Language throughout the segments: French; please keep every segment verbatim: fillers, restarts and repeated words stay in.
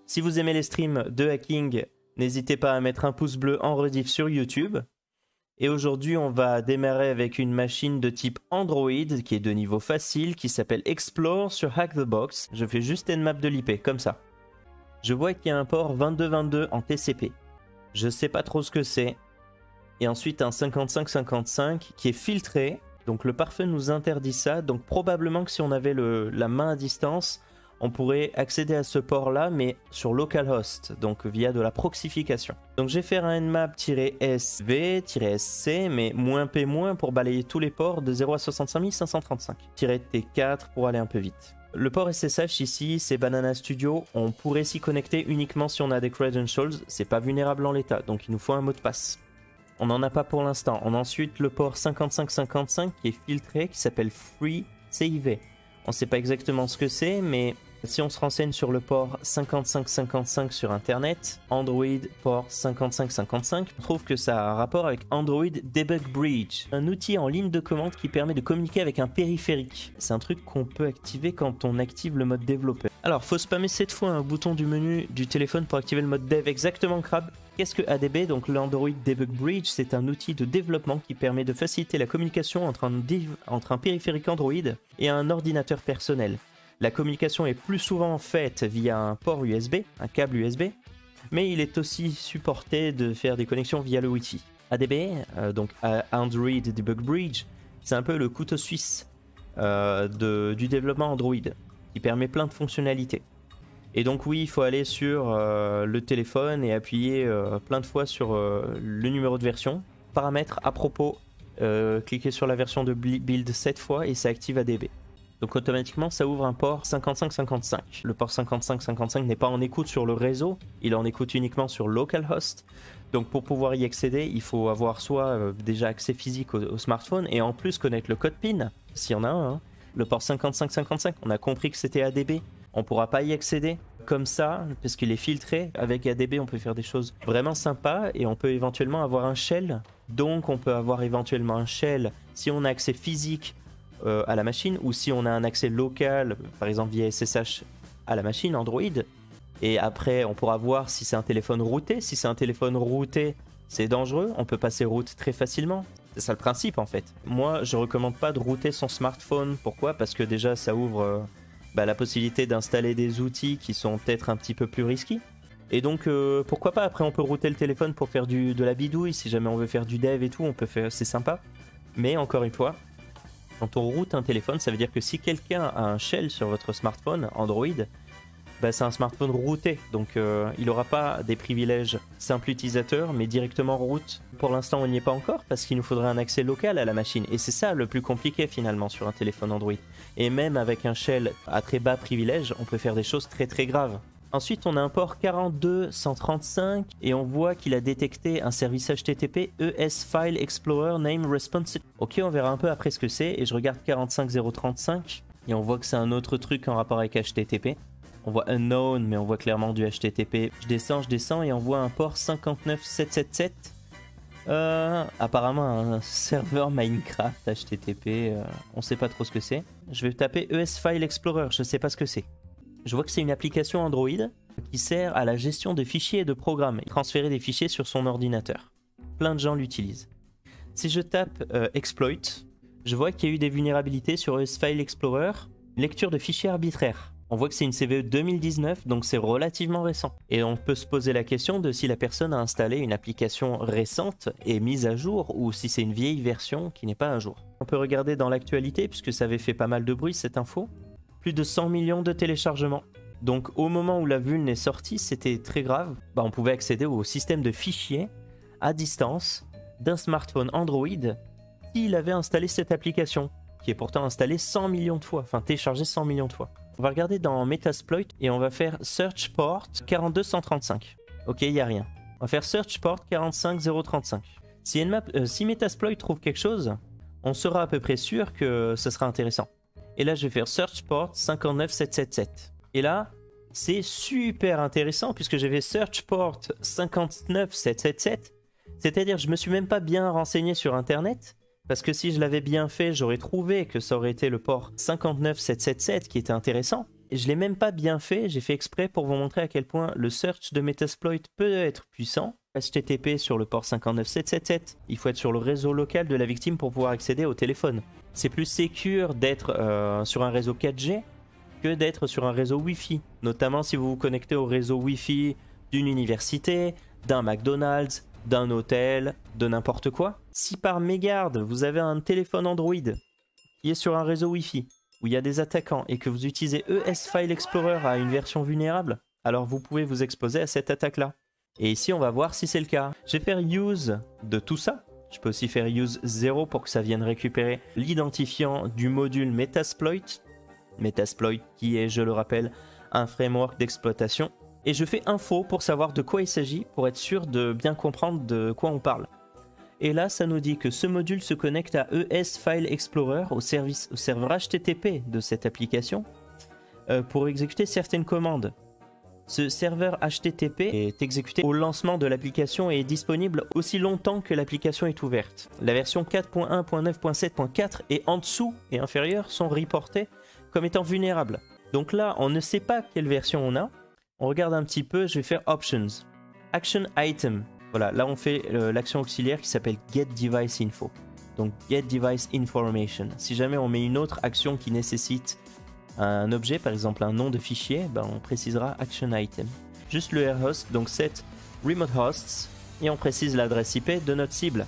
Si vous aimez les streams de hacking, n'hésitez pas à mettre un pouce bleu en rediff sur YouTube. Et aujourd'hui, on va démarrer avec une machine de type Android qui est de niveau facile, qui s'appelle Explore sur Hack the Box. Je fais juste une map de l'I P, comme ça. Je vois qu'il y a un port vingt-deux vingt-deux en T C P. Je sais pas trop ce que c'est. Et ensuite un cinquante-cinq cinquante-cinq qui est filtré. Donc le pare-feu nous interdit ça. Donc probablement que si on avait le, la main à distance, on pourrait accéder à ce port-là, mais sur localhost, donc via de la proxification. Donc je vais faire un nmap-S V-S C, mais moins P- pour balayer tous les ports de zéro à soixante-cinq mille cinq cent trente-cinq. T quatre pour aller un peu vite. Le port S S H ici, c'est Banana Studio. On pourrait s'y connecter uniquement si on a des credentials. C'est pas vulnérable en l'état, donc il nous faut un mot de passe. On n'en a pas pour l'instant. On a ensuite le port cinquante-cinq cinquante-cinq qui est filtré, qui s'appelle Free C I V. On ne sait pas exactement ce que c'est, mais si on se renseigne sur le port cinquante-cinq cinquante-cinq sur internet, Android port cinquante-cinq cinquante-cinq, on trouve que ça a un rapport avec Android Debug Bridge, un outil en ligne de commande qui permet de communiquer avec un périphérique. C'est un truc qu'on peut activer quand on active le mode développeur. Alors, faut spammer sept fois un bouton du menu du téléphone pour activer le mode dev. Exactement, Crab. Qu'est-ce que A D B? Donc l'Android Debug Bridge, c'est un outil de développement qui permet de faciliter la communication entre un, entre un périphérique Android et un ordinateur personnel. La communication est plus souvent faite via un port U S B, un câble U S B, mais il est aussi supporté de faire des connexions via le Wi-Fi. A D B, euh, donc Android Debug Bridge, c'est un peu le couteau suisse euh, de, du développement Android, qui permet plein de fonctionnalités. Et donc oui, il faut aller sur euh, le téléphone et appuyer euh, plein de fois sur euh, le numéro de version. Paramètres à propos, euh, cliquez sur la version de build sept fois et ça active A D B. Donc automatiquement ça ouvre un port cinquante-cinq cinquante-cinq. Le port cinquante-cinq cinquante-cinq n'est pas en écoute sur le réseau, il est en écoute uniquement sur localhost. Donc pour pouvoir y accéder, il faut avoir soit euh, déjà accès physique au, au smartphone et en plus connaître le code PIN, s'il y en a un. Hein. Le port cinquante-cinq cinquante-cinq, on a compris que c'était A D B, on ne pourra pas y accéder comme ça parce qu'il est filtré. Avec A D B on peut faire des choses vraiment sympas et on peut éventuellement avoir un shell. Donc on peut avoir éventuellement un shell si on a accès physique Euh, à la machine ou si on a un accès local par exemple via S S H à la machine Android, et après on pourra voir si c'est un téléphone routé. Si c'est un téléphone routé, c'est dangereux, on peut passer route très facilement, c'est ça le principe en fait. Moi je recommande pas de router son smartphone. Pourquoi? Parce que déjà ça ouvre euh, bah, la possibilité d'installer des outils qui sont peut-être un petit peu plus risqués, et donc euh, pourquoi pas. Après on peut router le téléphone pour faire du, de la bidouille, si jamais on veut faire du dev et tout, on peut faire, c'est sympa. Mais encore une fois, quand on route un téléphone, ça veut dire que si quelqu'un a un shell sur votre smartphone Android, bah c'est un smartphone routé. Donc euh, il n'aura pas des privilèges simple utilisateur, mais directement route. Pour l'instant, on n'y est pas encore parce qu'il nous faudrait un accès local à la machine. Et c'est ça le plus compliqué finalement sur un téléphone Android. Et même avec un shell à très bas privilège, on peut faire des choses très très graves. Ensuite, on a un port quarante-deux cent trente-cinq et on voit qu'il a détecté un service H T T P E S File Explorer Name Responsive. Ok, on verra un peu après ce que c'est. Et je regarde quarante-cinq zéro trente-cinq et on voit que c'est un autre truc en rapport avec H T T P. On voit Unknown, mais on voit clairement du H T T P. Je descends, je descends et on voit un port cinquante-neuf sept cent soixante-dix-sept. Euh, apparemment un serveur Minecraft H T T P. Euh, on sait pas trop ce que c'est. Je vais taper E S File Explorer, je sais pas ce que c'est. Je vois que c'est une application Android qui sert à la gestion de fichiers et de programmes, et transférer des fichiers sur son ordinateur. Plein de gens l'utilisent. Si je tape euh, exploit, je vois qu'il y a eu des vulnérabilités sur E S File Explorer, lecture de fichiers arbitraires. On voit que c'est une C V E deux mille dix-neuf, donc c'est relativement récent. Et on peut se poser la question de si la personne a installé une application récente et mise à jour, ou si c'est une vieille version qui n'est pas à jour. On peut regarder dans l'actualité, puisque ça avait fait pas mal de bruit cette info. Plus de cent millions de téléchargements. Donc au moment où la vulne est sortie, c'était très grave. Bah, on pouvait accéder au système de fichiers à distance d'un smartphone Android s'il avait installé cette application, qui est pourtant installée cent millions de fois, enfin téléchargée cent millions de fois. On va regarder dans Metasploit et on va faire Search Port quarante-deux cent trente-cinq. Ok, il n'y a rien. On va faire Search Port quarante-cinq zéro trente-cinq. Si, Nmap, euh, si Metasploit trouve quelque chose, on sera à peu près sûr que ce sera intéressant. Et là, je vais faire Search Port cinquante-neuf sept cent soixante-dix-sept. Et là, c'est super intéressant puisque j'ai fait Search Port cinquante-neuf sept cent soixante-dix-sept. C'est-à-dire, je me suis même pas bien renseigné sur Internet. Parce que si je l'avais bien fait, j'aurais trouvé que ça aurait été le port cinquante-neuf sept cent soixante-dix-sept qui était intéressant. Et je l'ai même pas bien fait, j'ai fait exprès pour vous montrer à quel point le search de Metasploit peut être puissant. H T T P sur le port cinquante-neuf sept cent soixante-dix-sept. Il faut être sur le réseau local de la victime pour pouvoir accéder au téléphone. C'est plus sécure d'être euh, sur un réseau quatre G que d'être sur un réseau Wi-Fi. Notamment si vous vous connectez au réseau Wi-Fi d'une université, d'un McDonald's, d'un hôtel, de n'importe quoi. Si par mégarde vous avez un téléphone Android qui est sur un réseau Wi-Fi où il y a des attaquants et que vous utilisez E S File Explorer à une version vulnérable, alors vous pouvez vous exposer à cette attaque-là. Et ici, on va voir si c'est le cas. Je vais faire use de tout ça. Je peux aussi faire use zéro pour que ça vienne récupérer l'identifiant du module Metasploit. Metasploit qui est, je le rappelle, un framework d'exploitation. Et je fais info pour savoir de quoi il s'agit, pour être sûr de bien comprendre de quoi on parle. Et là, ça nous dit que ce module se connecte à E S File Explorer, au, service, au serveur H T T P de cette application, euh, pour exécuter certaines commandes. Ce serveur H T T P est exécuté au lancement de l'application et est disponible aussi longtemps que l'application est ouverte. La version quatre point un point neuf point sept point quatre et en dessous et inférieure sont reportées comme étant vulnérables. Donc là, on ne sait pas quelle version on a. On regarde un petit peu, je vais faire Options. Action Item. Voilà, là on fait euh, l'action auxiliaire qui s'appelle Get Device Info. Donc Get Device Information. Si jamais on met une autre action qui nécessite un objet, par exemple un nom de fichier, ben on précisera Action Item. Juste le R host, donc set Remote Hosts, et on précise l'adresse I P de notre cible.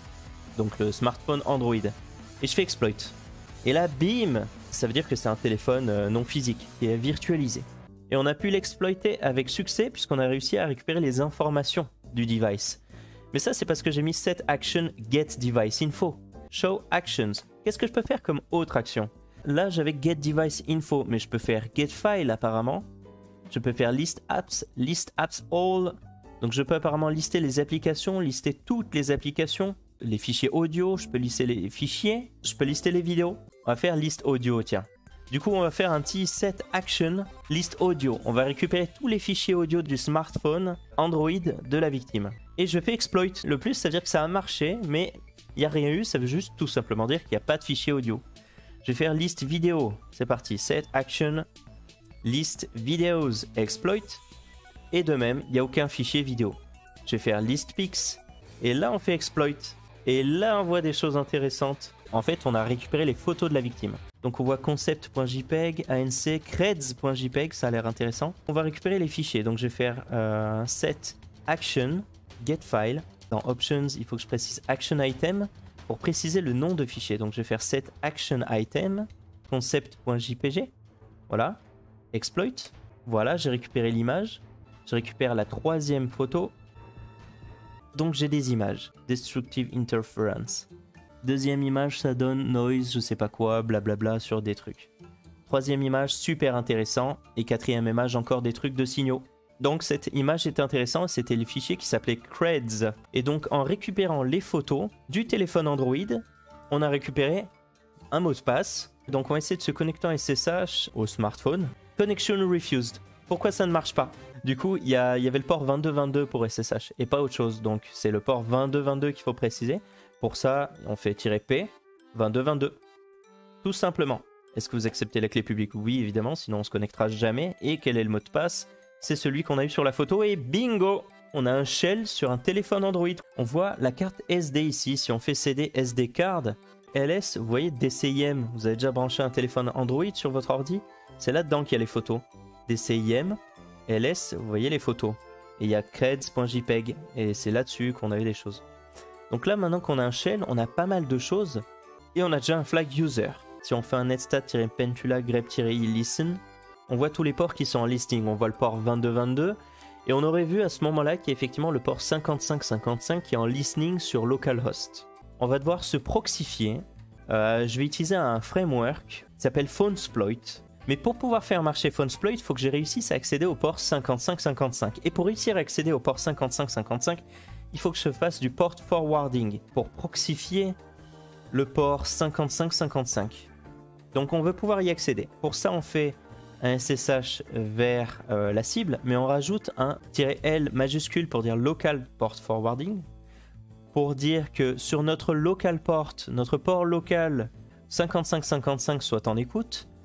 Donc le smartphone Android. Et je fais Exploit. Et là, bim, ça veut dire que c'est un téléphone euh, non physique, qui est virtualisé. Et on a pu l'exploiter avec succès puisqu'on a réussi à récupérer les informations du device. Mais ça, c'est parce que j'ai mis set action get device info. Show actions. Qu'est-ce que je peux faire comme autre action? Là, j'avais get device info, mais je peux faire get file apparemment. Je peux faire list apps, list apps all. Donc je peux apparemment lister les applications, lister toutes les applications, les fichiers audio, je peux lister les fichiers, je peux lister les vidéos. On va faire list audio, tiens. Du coup, on va faire un petit set action list audio. On va récupérer tous les fichiers audio du smartphone Android de la victime. Et je fais exploit. Le plus, ça veut dire que ça a marché, mais il n'y a rien eu. Ça veut juste tout simplement dire qu'il n'y a pas de fichier audio. Je vais faire list vidéo. C'est parti. Set action list videos exploit. Et de même, il n'y a aucun fichier vidéo. Je vais faire list pics. Et là, on fait exploit. Et là, on voit des choses intéressantes. En fait, on a récupéré les photos de la victime. Donc on voit concept.jpeg, anc, creds.jpeg, ça a l'air intéressant. On va récupérer les fichiers. Donc je vais faire euh, set action get file. Dans options, il faut que je précise action item pour préciser le nom de fichier. Donc je vais faire set action item concept.jpg. Voilà. Exploit. Voilà, j'ai récupéré l'image. Je récupère la troisième photo. Donc j'ai des images. Destructive interference. Deuxième image, ça donne noise, je sais pas quoi, blablabla sur des trucs. Troisième image, super intéressant. Et quatrième image, encore des trucs de signaux. Donc cette image était intéressante, c'était le fichier qui s'appelait creds. Et donc en récupérant les photos du téléphone Android, on a récupéré un mot de passe. Donc on va essayer de se connecter en S S H au smartphone. Connection refused. Pourquoi ça ne marche pas? Du coup, il y, y avait le port vingt-deux vingt-deux pour S S H et pas autre chose. Donc c'est le port vingt-deux vingt-deux qu'il faut préciser. Pour ça, on fait "-p vingt-deux vingt-deux". Tout simplement. Est-ce que vous acceptez la clé publique? Oui, évidemment, sinon on se connectera jamais. Et quel est le mot de passe? C'est celui qu'on a eu sur la photo et bingo! On a un shell sur un téléphone Android. On voit la carte S D ici. Si on fait C D S D card, L S, vous voyez D C I M. Vous avez déjà branché un téléphone Android sur votre ordi? C'est là-dedans qu'il y a les photos. D C I M, L S, vous voyez les photos. Et il y a creds.jpeg. Et c'est là-dessus qu'on avait des choses. Donc là, maintenant qu'on a un shell, on a pas mal de choses. Et on a déjà un flag user. Si on fait un netstat-pentula grep-i-listen, on voit tous les ports qui sont en listing. On voit le port vingt-deux vingt-deux. Et on aurait vu à ce moment-là qu'il y a effectivement le port cinquante-cinq cinquante-cinq qui est en listening sur localhost. On va devoir se proxifier. Euh, je vais utiliser un framework qui s'appelle Phonesploit. Mais pour pouvoir faire marcher Phonesploit, il faut que j'ai réussisse à accéder au port cinquante-cinq cinquante-cinq. Et pour réussir à accéder au port cinquante-cinq cinquante-cinq, il faut que je fasse du port forwarding pour proxifier le port cinquante-cinq cinquante-cinq. Donc on veut pouvoir y accéder. Pour ça, on fait un S S H vers euh, la cible, mais on rajoute un "-l" majuscule pour dire local port forwarding, pour dire que sur notre local port, notre port local cinquante-cinq cinquante-cinq soit en écoute.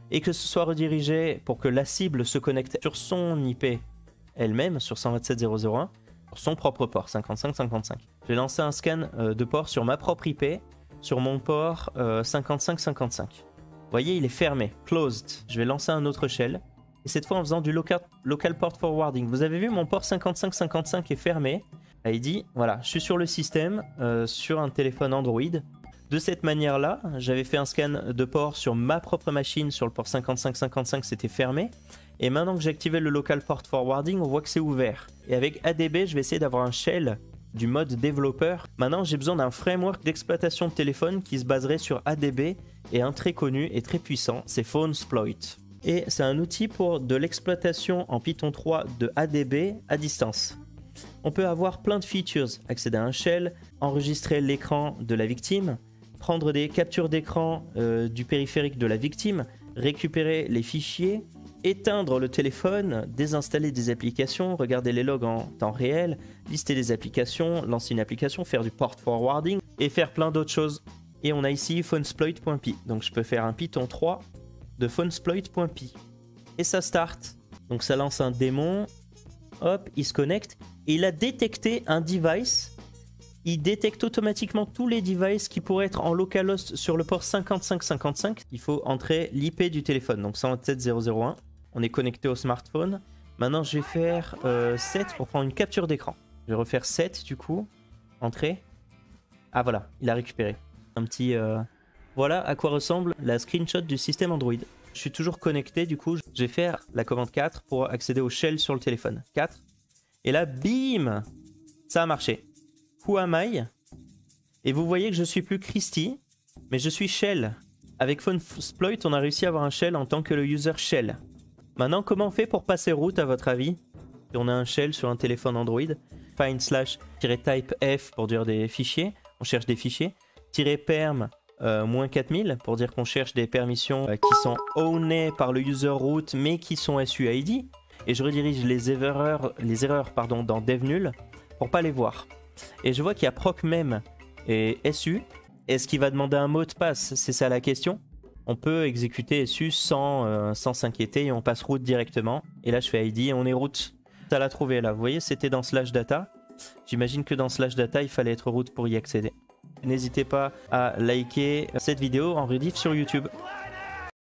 et que ce soit redirigé pour que la cible se connecte sur son I P elle-même, sur cent vingt-sept point zéro zéro un, sur son propre port cinquante-cinq cinquante-cinq. Je vais lancer un scan euh, de port sur ma propre I P, sur mon port euh, cinquante-cinq cinquante-cinq. Vous voyez, il est fermé, closed. Je vais lancer un autre shell, et cette fois en faisant du local, local port forwarding. Vous avez vu, mon port cinquante-cinq cinquante-cinq est fermé. Là, il dit, voilà, je suis sur le système, euh, sur un téléphone Android. De cette manière-là, j'avais fait un scan de port sur ma propre machine, sur le port cinquante-cinq cinquante-cinq, c'était fermé. Et maintenant que j'ai activé le local port forwarding, on voit que c'est ouvert. Et avec A D B, je vais essayer d'avoir un shell du mode développeur. Maintenant, j'ai besoin d'un framework d'exploitation de téléphone qui se baserait sur A D B et un très connu et très puissant, c'est PhoneSploit. Et c'est un outil pour de l'exploitation en Python trois de A D B à distance. On peut avoir plein de features, accéder à un shell, enregistrer l'écran de la victime, prendre des captures d'écran euh, du périphérique de la victime, récupérer les fichiers, éteindre le téléphone, désinstaller des applications, regarder les logs en temps réel, lister des applications, lancer une application, faire du port forwarding et faire plein d'autres choses. Et on a ici phonesploit.py. Donc je peux faire un Python trois de phonesploit.py. Et ça start. Donc ça lance un démon. Hop, il se connecte. Et il a détecté un device. Il détecte automatiquement tous les devices qui pourraient être en localhost sur le port cinquante-cinq cinquante-cinq. Il faut entrer l'I P du téléphone. Donc cent vingt-sept point zéro zéro un. On est connecté au smartphone. Maintenant, je vais faire euh, sept pour prendre une capture d'écran. Je vais refaire sept du coup. Entrer. Ah voilà, il a récupéré. Un petit... Euh... Voilà à quoi ressemble la screenshot du système Android. Je suis toujours connecté, du coup, je vais faire la commande quatre pour accéder au shell sur le téléphone. quatre. Et là, bim, ça a marché. Who am I? Et vous voyez que je suis plus Christy, mais je suis shell. Avec PhoneSploit, on a réussi à avoir un shell en tant que le user shell. Maintenant, comment on fait pour passer route, à votre avis? Si on a un shell sur un téléphone Android, find slash type f pour dire des fichiers, on cherche des fichiers, perm euh, moins quatre mille pour dire qu'on cherche des permissions euh, qui sont ownées par le user root mais qui sont S U I D, et je redirige les erreurs, les erreurs pardon, dans devnull pour pas les voir. Et je vois qu'il y a procmem et S U. Est-ce qu'il va demander un mot de passe? C'est ça la question. On peut exécuter S U sans euh, sans s'inquiéter et on passe route directement. Et là je fais I D et on est route. Ça l'a trouvé là. Vous voyez, c'était dans slash data. J'imagine que dans slash data il fallait être route pour y accéder. N'hésitez pas à liker cette vidéo en rediff sur YouTube.